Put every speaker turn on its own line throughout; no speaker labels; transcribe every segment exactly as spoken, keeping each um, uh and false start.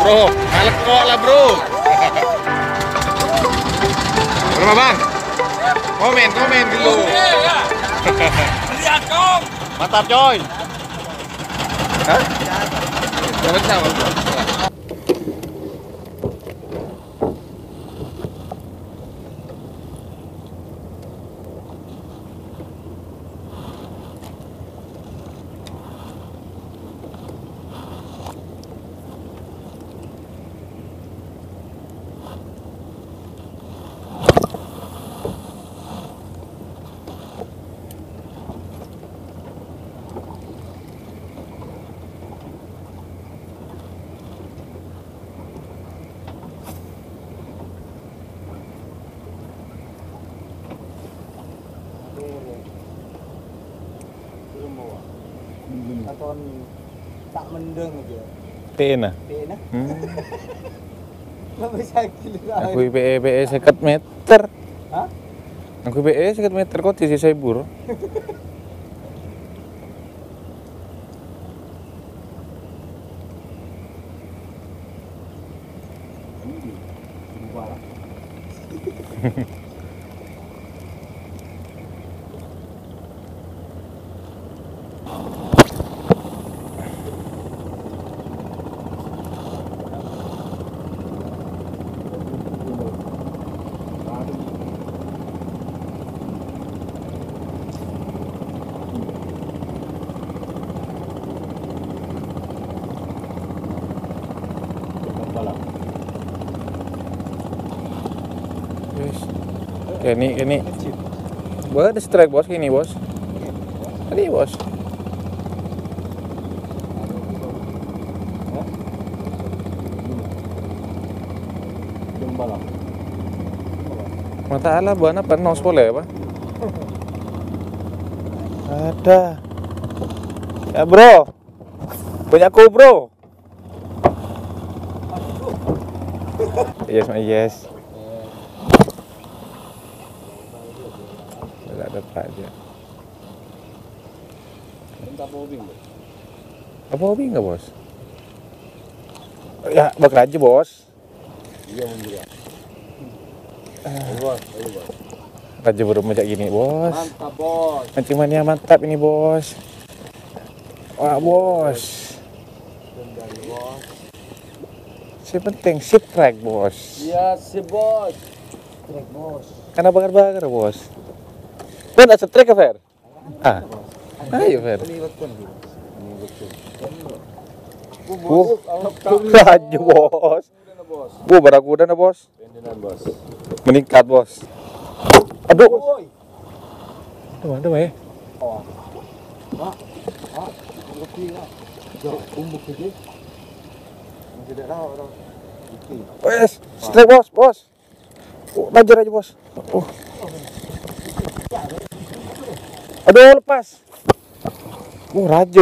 Bro, malek kok lah bro. Berapa bang? Komen, komen dulu.
Lihat kong.
Mantap coy. Hah? Dapat sama bro.
Atau tak mendeng aja.
P E nah.
P E nah.
Hmm.
Nggak bisa gila.
Aku P E P E seket meter.
Hah?
Aku P E seket meter kok di sisa bur. Ini ini buat ada strike bos ini bos. Tadi bos. Mata ala buana apa nos boleh apa? Ada. Ya bro. Punya aku bro. Yes, yes. Ada aja.
Apa hobi bos?
Apa hobi nggak bos? Ya bak aja bos.
Iya juga. Bos, bos.
Raja baru macam gini bos.
Mantap bos.
Mancing mania mantap ini bos. Wah bos.
Dari bos.
Si penting sip track bos.
Iya si bos.
Trek bos.
Karena bakar-bakar bos. Kan ada trek ke Fer? Ah. Ayo Fer.
Ini betul. Ini betul.
Bu, raja bos. Bu, barakuda na bos.
Pendenan bos.
Meningkat bos. Aduh. Aduh, aduh eh.
Oh. Mak. Mak. Lebih lah. Jauh umbuk aja. Masih tidak tahu orang.
Wes, strike bos, bos. Oh, lanjut aja bos. Oh. Aduh, lepas. Oh, raja.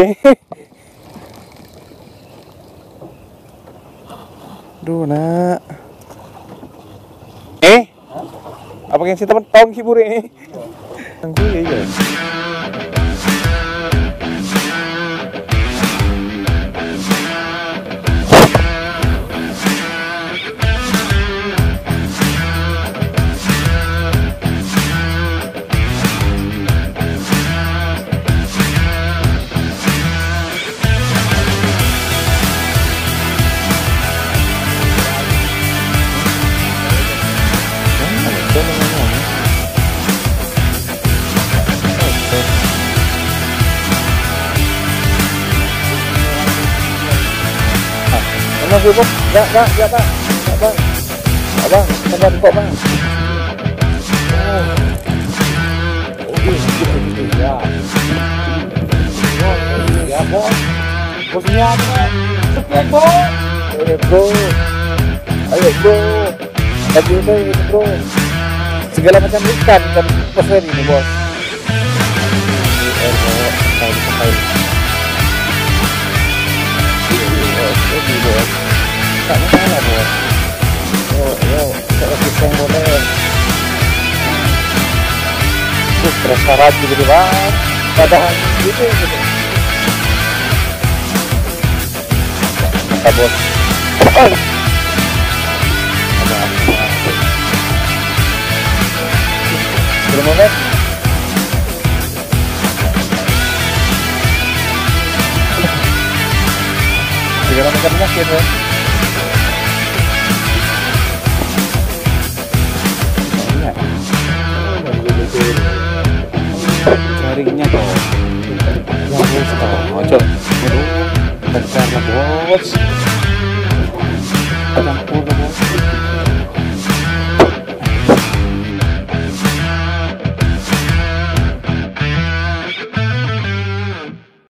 Duh, nak. Eh? Apa yang si teman tahun hibur ini? Tangguh ya, ya. Bang, bang, ya, bang, ya, bang, ya, bang, abang, sabar kok bang. Oh, oh, gitu, gitu, ya. Ya, bos, bosnya apa? Sekian bos. Ayo bro, ayo bro, lagi ini bro. Segala macam ikan dan pasir ini bos. Air bos, tahu dipakai. Bos. Tak masalah bos. Oh, yo, kalau pisang boleh. Terus terasa rajin gitu bang. Padahal gitu gitu. Mantap bos. Oh. Ada apa? Belum banget. Segala macam penyakit ya. Jaringnya toh. Ya bos toh. Ojo. Aduh. Bentar lah bos. Campur lah bos.